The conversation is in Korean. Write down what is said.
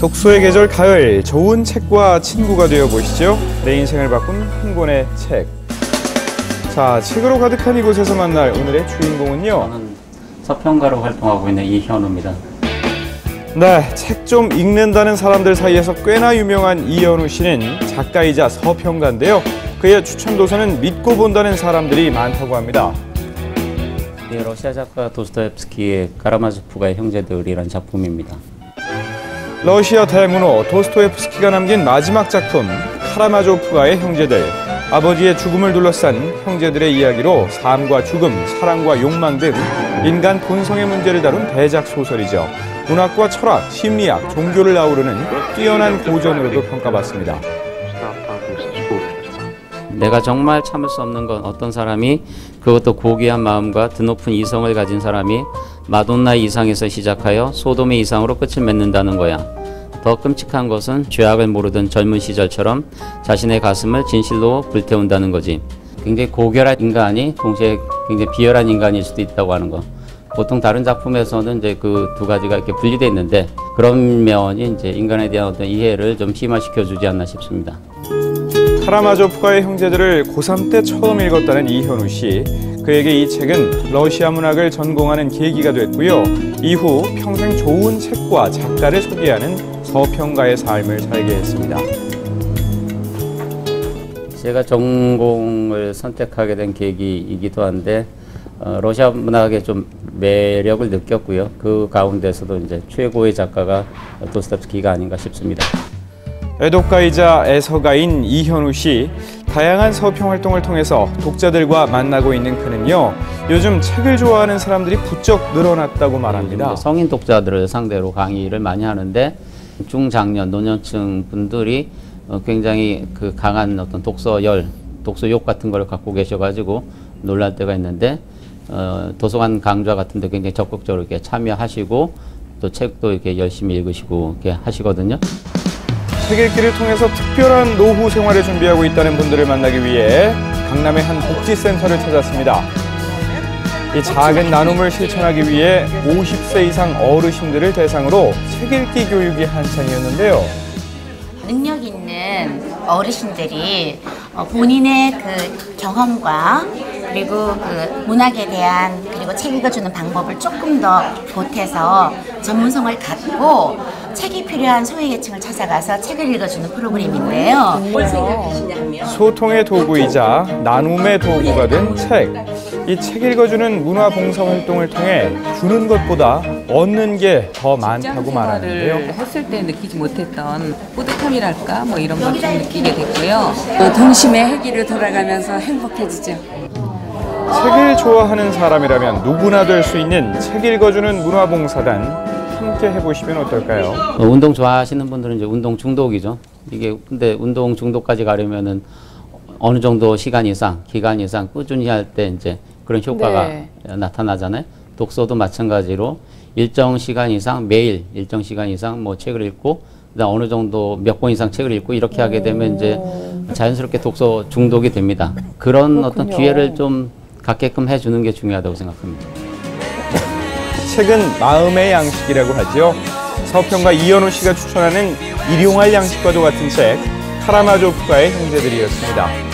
독서의 계절 가을, 좋은 책과 친구가 되어 보시죠. 내 인생을 바꾼 한 권의 책. 자, 책으로 가득한 이곳에서 만날 오늘의 주인공은요. 저는 서평가로 활동하고 있는 이현우입니다. 네, 책 좀 읽는다는 사람들 사이에서 꽤나 유명한 이현우 씨는 작가이자 서평가인데요. 그의 추천 도서는 믿고 본다는 사람들이 많다고 합니다. 러시아 작가 도스토옙스키의 카라마조프가의 형제들이라는 작품입니다. 러시아 대문호 도스토옙스키가 남긴 마지막 작품 카라마조프가의 형제들. 아버지의 죽음을 둘러싼 형제들의 이야기로 삶과 죽음, 사랑과 욕망 등 인간 본성의 문제를 다룬 대작 소설이죠. 문학과 철학, 심리학, 종교를 아우르는 뛰어난 고전으로도 평가받습니다. 내가 정말 참을 수 없는 건 어떤 사람이, 그것도 고귀한 마음과 드높은 이성을 가진 사람이 마돈나의 이상에서 시작하여 소돔의 이상으로 끝을 맺는다는 거야. 더 끔찍한 것은 죄악을 모르던 젊은 시절처럼 자신의 가슴을 진실로 불태운다는 거지. 굉장히 고결한 인간이 동시에 굉장히 비열한 인간일 수도 있다고 하는 거. 보통 다른 작품에서는 이제 그 두 가지가 이렇게 분리되어 있는데 그런 면이 이제 인간에 대한 어떤 이해를 좀 심화시켜 주지 않나 싶습니다. 카라마조프가의 형제들을 고3 때 처음 읽었다는 이현우 씨. 그에게 이 책은 러시아 문학을 전공하는 계기가 됐고요. 이후 평생 좋은 책과 작가를 소개하는 서평가의 삶을 살게 했습니다. 제가 전공을 선택하게 된 계기이기도 한데 러시아 문학의 좀 매력을 느꼈고요. 그 가운데서도 이제 최고의 작가가 도스토옙스키가 아닌가 싶습니다. 애독가이자 애서가인 이현우 씨. 다양한 서평 활동을 통해서 독자들과 만나고 있는 그는요. 요즘 책을 좋아하는 사람들이 부쩍 늘어났다고 말합니다. 성인 독자들을 상대로 강의를 많이 하는데 중장년, 노년층 분들이 굉장히 그 강한 어떤 독서열, 독서욕 같은 걸 갖고 계셔가지고 놀랄 때가 있는데 도서관 강좌 같은 데 굉장히 적극적으로 이렇게 참여하시고 또 책도 이렇게 열심히 읽으시고 이렇게 하시거든요. 책 읽기를 통해서 특별한 노후 생활을 준비하고 있다는 분들을 만나기 위해 강남의 한 복지센터를 찾았습니다. 이 작은 나눔을 실천하기 위해 50세 이상 어르신들을 대상으로 책 읽기 교육이 한창이었는데요. 능력 있는 어르신들이 본인의 그 경험과 그리고 그 문학에 대한 그리고 책 읽어주는 방법을 조금 더 보태서 전문성을 갖고 책이 필요한 소외계층을 찾아가서 책을 읽어주는 프로그램인데요. 뭘 생각하시냐면 소통의 도구이자 나눔의 도구가 된 책. 이 책 읽어주는 문화봉사활동을 통해 주는 것보다 얻는 게 더 많다고 말하는데요. 했을 때 느끼지 못했던 뿌듯함이랄까 뭐 이런 걸 좀 느끼게 됐고요. 또 동심의 해기로 돌아가면서 행복해지죠. 책을 좋아하는 사람이라면 누구나 될 수 있는 책 읽어주는 문화봉사단. 함께 해보시면 어떨까요? 운동 좋아하시는 분들은 이제 운동 중독이죠. 이게 근데 운동 중독까지 가려면은 어느 정도 시간 이상, 기간 이상 꾸준히 할 때 이제 그런 효과가 나타나잖아요. 독서도 마찬가지로 일정 시간 이상, 매일 일정 시간 이상 뭐 책을 읽고 그다음 어느 정도 몇 권 이상 책을 읽고 이렇게 하게 되면 이제 자연스럽게 독서 중독이 됩니다. 그런 어떤 기회를 좀 갖게끔 해주는 게 중요하다고 생각합니다. 책은 마음의 양식이라고 하죠. 서평가 이현우 씨가 추천하는 일용할 양식과도 같은 책, 카라마조프가의 형제들이었습니다.